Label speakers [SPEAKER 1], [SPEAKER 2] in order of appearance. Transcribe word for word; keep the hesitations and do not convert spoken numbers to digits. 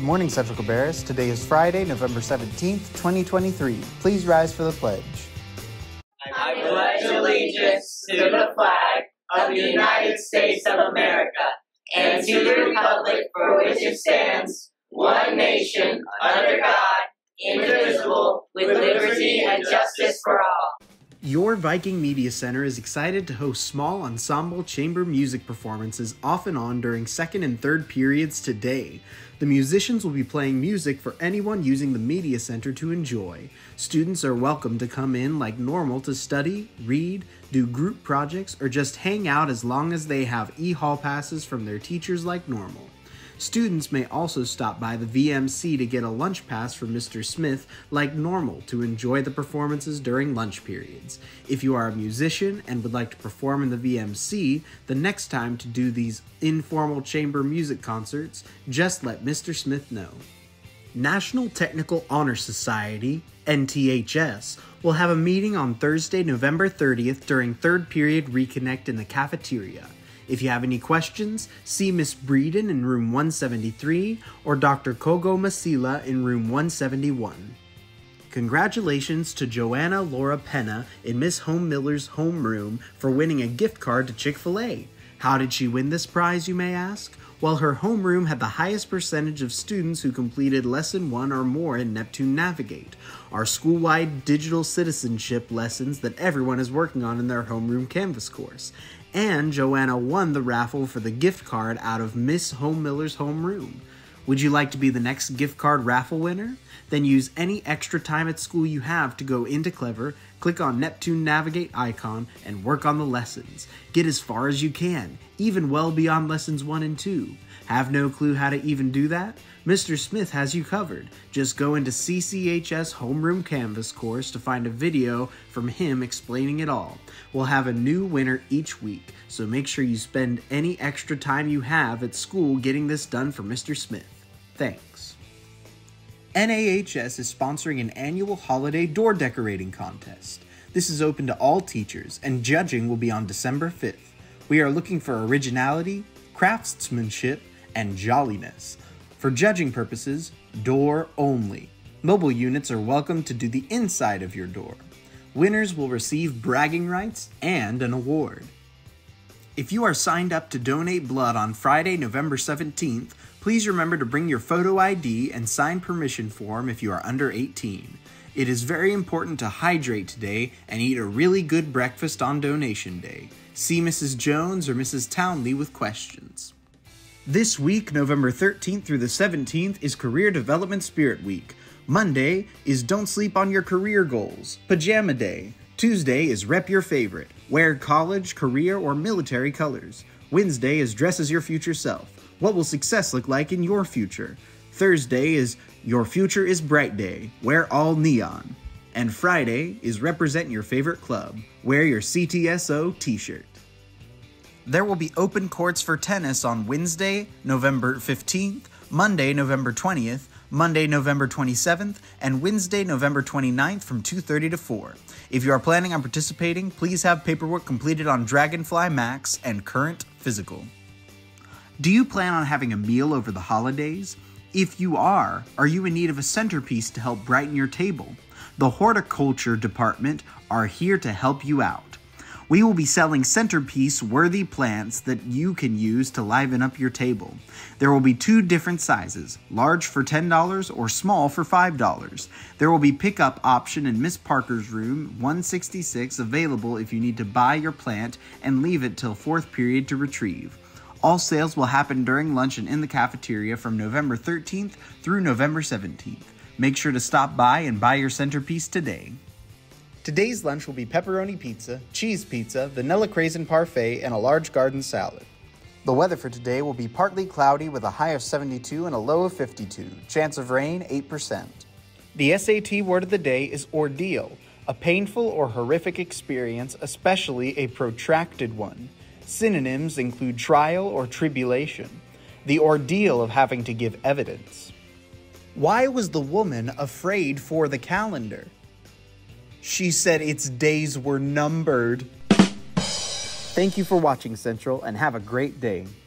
[SPEAKER 1] Good morning, Central Cabarrus. Today is Friday, November seventeenth, twenty twenty-three. Please rise for the pledge.
[SPEAKER 2] I pledge allegiance to the flag of the United States of America and to the republic for which it stands, one nation, under God, indivisible, with liberty and justice for all.
[SPEAKER 1] Your Viking Media Center is excited to host small ensemble chamber music performances off and on during second and third periods today. The musicians will be playing music for anyone using the Media Center to enjoy. Students are welcome to come in like normal to study, read, do group projects, or just hang out as long as they have e-hall passes from their teachers like normal. Students may also stop by the V M C to get a lunch pass from Mister Smith like normal to enjoy the performances during lunch periods. If you are a musician and would like to perform in the V M C, the next time to do these informal chamber music concerts, just let Mister Smith know. National Technical Honor Society, N T H S, will have a meeting on Thursday, November thirtieth during third period reconnect in the cafeteria. If you have any questions, see Miss Breeden in room one seventy-three or Doctor Kogo Masila in room one seventy-one. Congratulations to Joanna Laura Penna in Miss Home Miller's homeroom for winning a gift card to Chick-fil-A. How did she win this prize, you may ask? Well, her homeroom had the highest percentage of students who completed Lesson one or more in Neptune Navigate, our school-wide digital citizenship lessons that everyone is working on in their homeroom Canvas course. And Joanna won the raffle for the gift card out of Miss Home Miller's homeroom. Would you like to be the next gift card raffle winner? Then use any extra time at school you have to go into Clever, click on Neptune Navigate icon, and work on the lessons. Get as far as you can, even well beyond lessons one and two. Have no clue how to even do that? Mister Smith has you covered. Just go into C C H S Homeroom Canvas course to find a video from him explaining it all. We'll have a new winner each week, so make sure you spend any extra time you have at school getting this done for Mister Smith. Thanks. N A H S is sponsoring an annual holiday door decorating contest. This is open to all teachers, and judging will be on December fifth. We are looking for originality, craftsmanship, and jolliness. For judging purposes, door only. Mobile units are welcome to do the inside of your door. Winners will receive bragging rights and an award. If you are signed up to donate blood on Friday, November seventeenth, please remember to bring your photo I D and signed permission form if you are under eighteen. It is very important to hydrate today and eat a really good breakfast on donation day. See Missus Jones or Missus Townley with questions. This week, November thirteenth through the seventeenth, is Career Development Spirit Week. Monday is Don't Sleep on Your Career Goals, Pajama Day. Tuesday is Rep Your Favorite, wear college, career, or military colors. Wednesday is Dress as Your Future Self. What will success look like in your future? Thursday is Your Future is Bright Day, wear all neon. And Friday is Represent Your Favorite Club, wear your C T S O t-shirt. There will be open courts for tennis on Wednesday, November fifteenth, Monday, November twentieth, Monday, November twenty-seventh, and Wednesday, November twenty-ninth from two thirty to four. If you are planning on participating, please have paperwork completed on Dragonfly Max and current physical. Do you plan on having a meal over the holidays? If you are, are you in need of a centerpiece to help brighten your table? The Horticulture Department are here to help you out. We will be selling centerpiece-worthy plants that you can use to liven up your table. There will be two different sizes, large for ten dollars or small for five dollars. There will be pickup option in Miss Parker's room, one sixty-six, available if you need to buy your plant and leave it till fourth period to retrieve. All sales will happen during lunch and in the cafeteria from November thirteenth through November seventeenth. Make sure to stop by and buy your centerpiece today. Today's lunch will be pepperoni pizza, cheese pizza, vanilla craisin parfait, and a large garden salad. The weather for today will be partly cloudy with a high of seventy-two and a low of fifty-two. Chance of rain, eight percent. The S A T word of the day is ordeal, a painful or horrific experience, especially a protracted one. Synonyms include trial or tribulation, the ordeal of having to give evidence. Why was the woman afraid for the calendar? She said its days were numbered. Thank you for watching, Central, and have a great day.